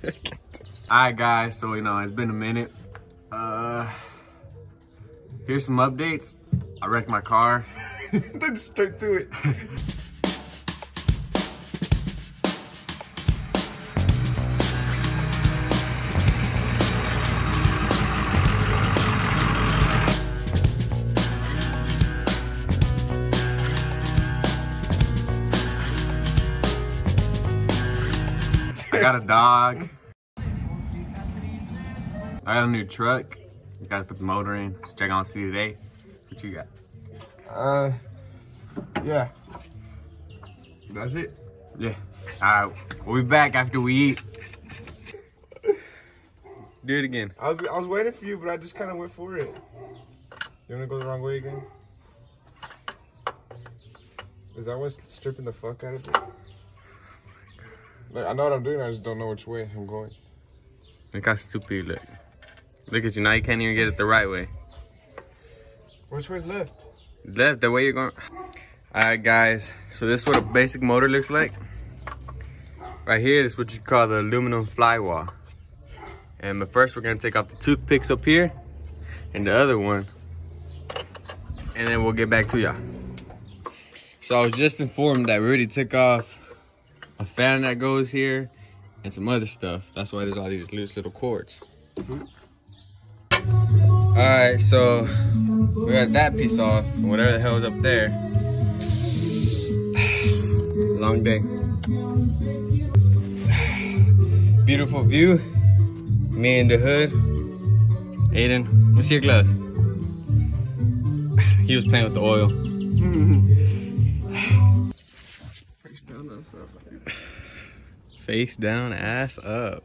Alright guys, so it's been a minute. Here's some updates. I wrecked my car. Then straight to it. I got a dog. I got a new truck. Gotta put the motor in. Let's check on see today. What you got? Yeah. That's it? Yeah. Alright, we'll be back after we eat. Do it again. I was waiting for you, but I just kind of went for it. You wanna go the wrong way again? Is that what's stripping the fuck out of it? Like, I know what I'm doing, I just don't know which way I'm going. Look how stupid you look. Look at you, now you can't even get it the right way. Which way's left? Left, the way you're going. Alright guys, so this is what a basic motor looks like. Right here, this is what you call the aluminum flywall. But first we're gonna take off the toothpicks up here and the other one. And then we'll get back to y'all. So I was just informed that we already took off a fan that goes here and some other stuff. That's why there's all these loose little cords. Alright, so we got that piece off, whatever the hell's up there. Long day. Beautiful view. Me in the hood. Aiden, let me see your gloves. He was playing with the oil. Face down, ass up. Face down, ass up.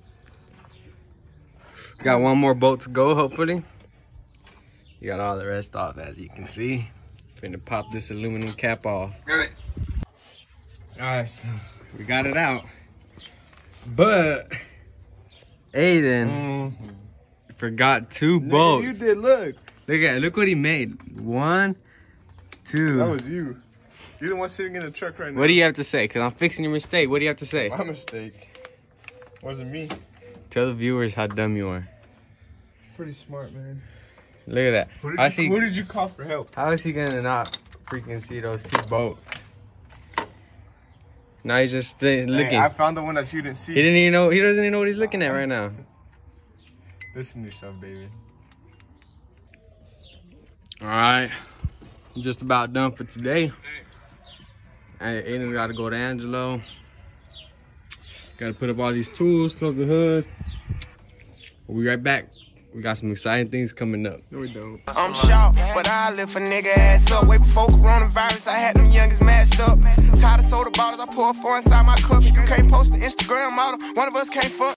Got one more bolt to go, hopefully. You got all the rest off, as you can see. Finna pop this aluminum cap off. Alright, so we got it out. But Aiden forgot two bolts. You did, look. Look what he made. 1, 2. That was you. You're the one sitting in the truck right now. What do you have to say? Because I'm fixing your mistake. What do you have to say? My mistake. Wasn't me. Tell the viewers how dumb you are. Pretty smart, man. Look at that. Who did you call for help? How is he gonna not freaking see those two bolts? Now he's just looking. Hey, I found the one that you didn't see. He didn't even know. He doesn't even know what he's looking at right now. Listen to yourself, baby. All right, I'm just about done for today. Hey, Aiden got to go to Angelo. Got to put up all these tools, close the hood. We'll be right back. We got some exciting things coming up. No, we don't. I'm shocked, but I lift a nigga ass up. Way before coronavirus, I had them youngest matched up. Tired of soda bottles, I pour 4 inside my cup. You can't post the Instagram model, one of us can't fuck.